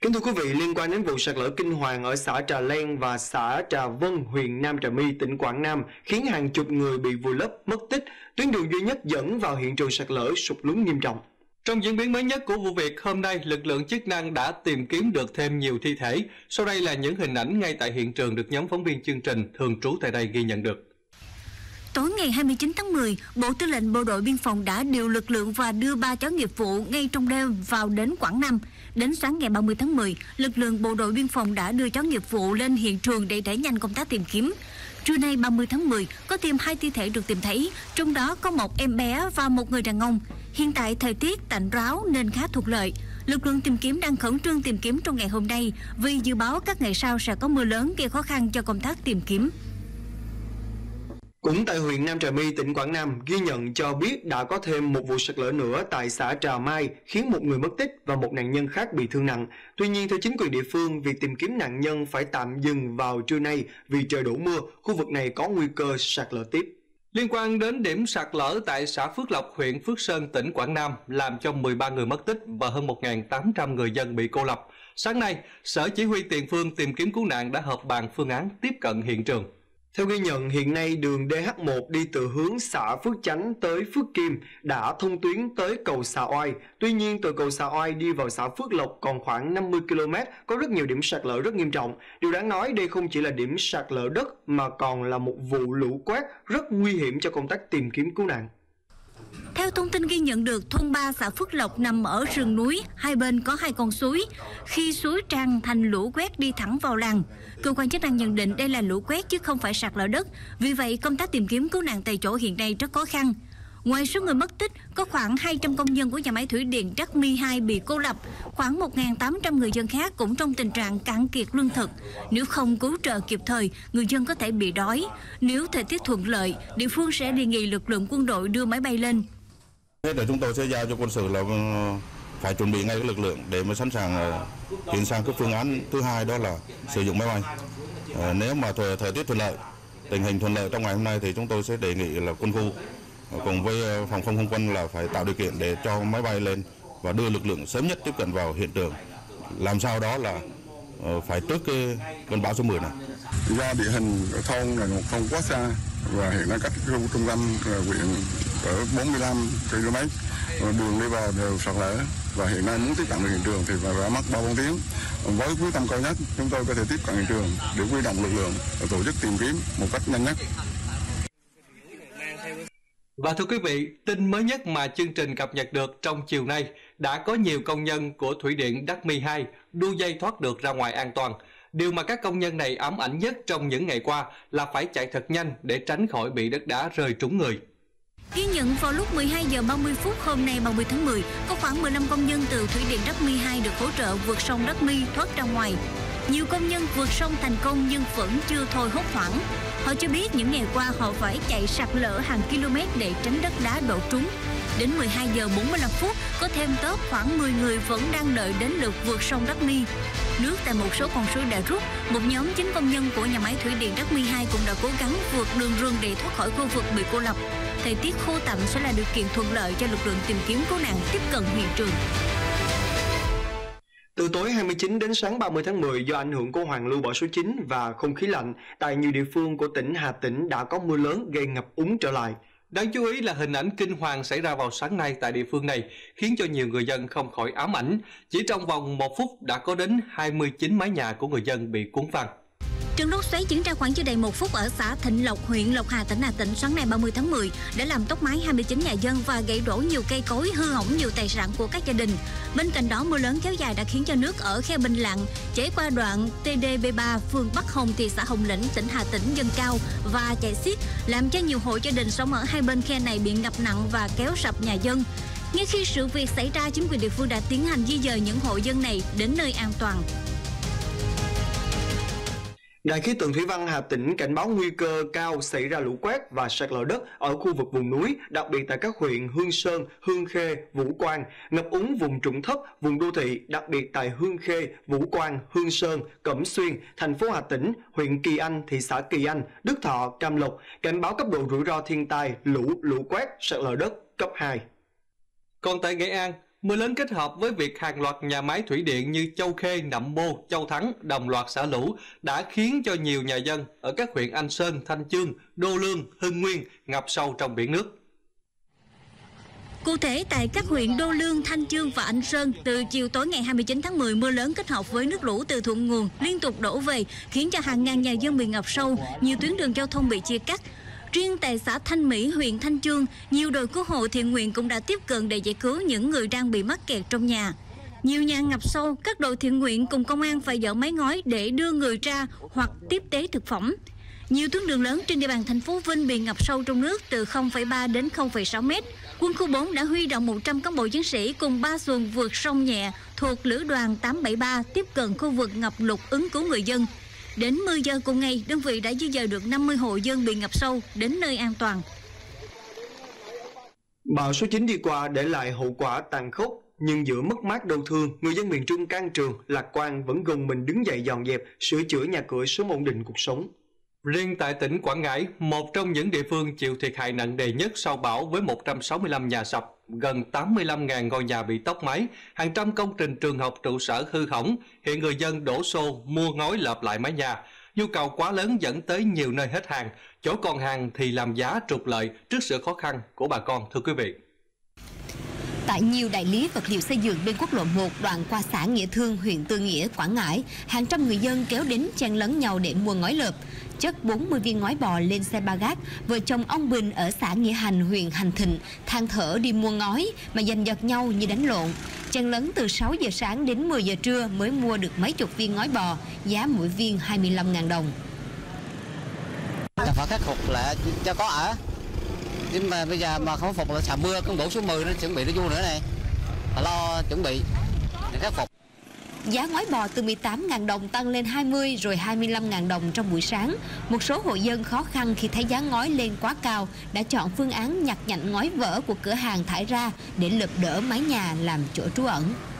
Kính thưa quý vị, liên quan đến vụ sạt lở kinh hoàng ở xã Trà Len và xã Trà Vân, huyện Nam Trà My, tỉnh Quảng Nam khiến hàng chục người bị vùi lấp, mất tích, tuyến đường duy nhất dẫn vào hiện trường sạt lở sụt lún nghiêm trọng. Trong diễn biến mới nhất của vụ việc, hôm nay lực lượng chức năng đã tìm kiếm được thêm nhiều thi thể. Sau đây là những hình ảnh ngay tại hiện trường được nhóm phóng viên chương trình thường trú tại đây ghi nhận được. Tối ngày 29 tháng 10, Bộ Tư lệnh Bộ đội Biên phòng đã điều lực lượng và đưa 3 chó nghiệp vụ ngay trong đêm vào đến Quảng Nam. Đến sáng ngày 30 tháng 10, lực lượng Bộ đội Biên phòng đã đưa chó nghiệp vụ lên hiện trường để đẩy nhanh công tác tìm kiếm. Trưa nay 30 tháng 10, có thêm 2 thi thể được tìm thấy, trong đó có một em bé và một người đàn ông. Hiện tại thời tiết tạnh ráo nên khá thuận lợi. Lực lượng tìm kiếm đang khẩn trương tìm kiếm trong ngày hôm nay vì dự báo các ngày sau sẽ có mưa lớn gây khó khăn cho công tác tìm kiếm. Cũng tại huyện Nam Trà My, tỉnh Quảng Nam, ghi nhận cho biết đã có thêm một vụ sạt lở nữa tại xã Trà Mai khiến một người mất tích và một nạn nhân khác bị thương nặng. Tuy nhiên, theo chính quyền địa phương, việc tìm kiếm nạn nhân phải tạm dừng vào trưa nay vì trời đổ mưa, khu vực này có nguy cơ sạt lở tiếp. Liên quan đến điểm sạt lở tại xã Phước Lộc, huyện Phước Sơn, tỉnh Quảng Nam, làm cho 13 người mất tích và hơn 1.800 người dân bị cô lập. Sáng nay, Sở Chỉ huy Tiền phương tìm kiếm cứu nạn đã họp bàn phương án tiếp cận hiện trường. Theo ghi nhận, hiện nay đường DH1 đi từ hướng xã Phước Chánh tới Phước Kim đã thông tuyến tới cầu Xà Oai. Tuy nhiên, từ cầu Xà Oai đi vào xã Phước Lộc còn khoảng 50 km, có rất nhiều điểm sạt lở rất nghiêm trọng. Điều đáng nói, đây không chỉ là điểm sạt lở đất mà còn là một vụ lũ quét rất nguy hiểm cho công tác tìm kiếm cứu nạn. Theo thông tin ghi nhận được, thôn 3 xã Phước Lộc nằm ở rừng núi, hai bên có 2 con suối. Khi suối tràn thành lũ quét đi thẳng vào làng. Cơ quan chức năng nhận định đây là lũ quét chứ không phải sạt lở đất. Vì vậy, công tác tìm kiếm cứu nạn tại chỗ hiện nay rất khó khăn. Ngoài số người mất tích, có khoảng 200 công nhân của nhà máy thủy điện Đắc My 2 bị cô lập, khoảng 1.800 người dân khác cũng trong tình trạng cạn kiệt lương thực. Nếu không cứu trợ kịp thời, người dân có thể bị đói. Nếu thời tiết thuận lợi, địa phương sẽ đề nghị lực lượng quân đội đưa máy bay lên. Để chúng tôi sẽ giao cho quân sự là phải chuẩn bị ngay cái lực lượng để mà sẵn sàng chuyển sang cái phương án thứ hai, đó là sử dụng máy bay. Nếu mà thời tiết thuận lợi, tình hình thuận lợi trong ngày hôm nay thì chúng tôi sẽ đề nghị là quân khu cùng với phòng không không quân là phải tạo điều kiện để cho máy bay lên và đưa lực lượng sớm nhất tiếp cận vào hiện trường, làm sao đó là phải trước cái cơn bão số 10 này. Do địa hình thôn là một thôn quá xa và hiện nay cách khu trung tâm huyện ở 45 km, đường đi vào đều sạt lở và hiện nay muốn tiếp cận được hiện trường thì phải mất 3-4 tiếng. Với quyết tâm cao nhất, chúng tôi có thể tiếp cận hiện trường để huy động lực lượng và tổ chức tìm kiếm một cách nhanh nhất. Và thưa quý vị, tin mới nhất mà chương trình cập nhật được trong chiều nay, đã có nhiều công nhân của Thủy điện Đắc My 2 đu dây thoát được ra ngoài an toàn. Điều mà các công nhân này ám ảnh nhất trong những ngày qua là phải chạy thật nhanh để tránh khỏi bị đất đá rơi trúng người. Ghi nhận vào lúc 12 giờ 30 phút hôm nay 30 tháng 10, có khoảng 15 công nhân từ Thủy điện Đắc My 2 được hỗ trợ vượt sông Đắc My thoát ra ngoài. Nhiều công nhân vượt sông thành công nhưng vẫn chưa thôi hốt hoảng. Họ cho biết những ngày qua họ phải chạy sạt lở hàng km để tránh đất đá đổ trúng. Đến 12 giờ 45 phút, có thêm tớp khoảng 10 người vẫn đang đợi đến lượt vượt sông Đắc My. Nước tại một số con suối đã rút, một nhóm 9 công nhân của nhà máy thủy điện Đắc My 2 cũng đã cố gắng vượt đường rừng để thoát khỏi khu vực bị cô lập. Thời tiết khô tạnh sẽ là điều kiện thuận lợi cho lực lượng tìm kiếm cứu nạn tiếp cận hiện trường. Từ tối 29 đến sáng 30 tháng 10, do ảnh hưởng của hoàn lưu bão số 9 và không khí lạnh, tại nhiều địa phương của tỉnh Hà Tĩnh đã có mưa lớn gây ngập úng trở lại. Đáng chú ý là hình ảnh kinh hoàng xảy ra vào sáng nay tại địa phương này khiến cho nhiều người dân không khỏi ám ảnh. Chỉ trong vòng 1 phút đã có đến 29 mái nhà của người dân bị cuốn phăng. Trận lốc xoáy diễn ra khoảng chưa đầy 1 phút ở xã Thịnh Lộc, huyện Lộc Hà, tỉnh Hà Tĩnh sáng nay 30 tháng 10 đã làm tốc mái 29 nhà dân và gãy đổ nhiều cây cối, hư hỏng nhiều tài sản của các gia đình. Bên cạnh đó, mưa lớn kéo dài đã khiến cho nước ở khe Bình Lặng chảy qua đoạn TDB3 phường Bắc Hồng, thị xã Hồng Lĩnh, tỉnh Hà Tĩnh dâng cao và chảy xiết, làm cho nhiều hộ gia đình sống ở hai bên khe này bị ngập nặng và kéo sập nhà dân. Ngay khi sự việc xảy ra, chính quyền địa phương đã tiến hành di dời những hộ dân này đến nơi an toàn. Đài khí tượng thủy văn Hà Tĩnh cảnh báo nguy cơ cao xảy ra lũ quét và sạt lở đất ở khu vực vùng núi, đặc biệt tại các huyện Hương Sơn, Hương Khê, Vũ Quang, ngập úng vùng trũng thấp, vùng đô thị, đặc biệt tại Hương Khê, Vũ Quang, Hương Sơn, Cẩm Xuyên, thành phố Hà Tĩnh, huyện Kỳ Anh, thị xã Kỳ Anh, Đức Thọ, Cam Lộc, cảnh báo cấp độ rủi ro thiên tai, lũ quét, sạt lở đất cấp 2. Còn tại Nghệ An, Mưa lớn kết hợp với việc hàng loạt nhà máy thủy điện như Châu Khê, Nậm Bô, Châu Thắng đồng loạt xả lũ đã khiến cho nhiều nhà dân ở các huyện Anh Sơn, Thanh Chương, Đô Lương, Hưng Nguyên ngập sâu trong biển nước. Cụ thể, tại các huyện Đô Lương, Thanh Chương và Anh Sơn, từ chiều tối ngày 29 tháng 10, mưa lớn kết hợp với nước lũ từ thượng nguồn liên tục đổ về, khiến cho hàng ngàn nhà dân bị ngập sâu, nhiều tuyến đường giao thông bị chia cắt. Riêng tại xã Thanh Mỹ, huyện Thanh Chương, nhiều đội cứu hộ thiện nguyện cũng đã tiếp cận để giải cứu những người đang bị mắc kẹt trong nhà. Nhiều nhà ngập sâu, các đội thiện nguyện cùng công an phải dỡ mái ngói để đưa người ra hoặc tiếp tế thực phẩm. Nhiều tuyến đường lớn trên địa bàn thành phố Vinh bị ngập sâu trong nước từ 0,3 đến 0,6 mét. Quân khu 4 đã huy động 100 cán bộ chiến sĩ cùng 3 xuồng vượt sông nhẹ thuộc Lữ đoàn 873 tiếp cận khu vực ngập lụt ứng cứu người dân. Đến 10 giờ cùng ngày, đơn vị đã di dời được 50 hộ dân bị ngập sâu đến nơi an toàn. Bão số 9 đi qua để lại hậu quả tàn khốc, nhưng giữa mất mát đau thương, người dân miền Trung can trường, lạc quan vẫn gồng mình đứng dậy dọn dẹp, sửa chữa nhà cửa sớm ổn định cuộc sống. Riêng tại tỉnh Quảng Ngãi, một trong những địa phương chịu thiệt hại nặng nề nhất sau bão với 165 nhà sập, gần 85.000 ngôi nhà bị tốc mái, hàng trăm công trình trường học trụ sở hư hỏng, hiện người dân đổ xô mua ngói lợp lại mái nhà. Nhu cầu quá lớn dẫn tới nhiều nơi hết hàng, chỗ còn hàng thì làm giá trục lợi trước sự khó khăn của bà con, thưa quý vị. Tại nhiều đại lý vật liệu xây dựng bên quốc lộ 1 đoạn qua xã Nghĩa Thương, huyện Tư Nghĩa, Quảng Ngãi, hàng trăm người dân kéo đến chen lấn nhau để mua ngói lợp. Chất 40 viên ngói bò lên xe ba gác, vợ chồng ông Bình ở xã Nghĩa Hành, huyện Hành Thịnh than thở đi mua ngói mà giành giật nhau như đánh lộn. Chen lấn từ 6 giờ sáng đến 10 giờ trưa mới mua được mấy chục viên ngói bò, giá mỗi viên 25.000 đồng. Phải khắc phục lại cho có ở. Nhưng mà bây giờ mà không phục là sợ mưa con đổ số 10 nó chuẩn bị nó vô nữa này. Phải lo chuẩn bị để khắc phục. Giá ngói bò từ 18.000 đồng tăng lên 20 rồi 25.000 đồng trong buổi sáng. Một số hộ dân khó khăn khi thấy giá ngói lên quá cao đã chọn phương án nhặt nhạnh ngói vỡ của cửa hàng thải ra để lợp đỡ mái nhà làm chỗ trú ẩn.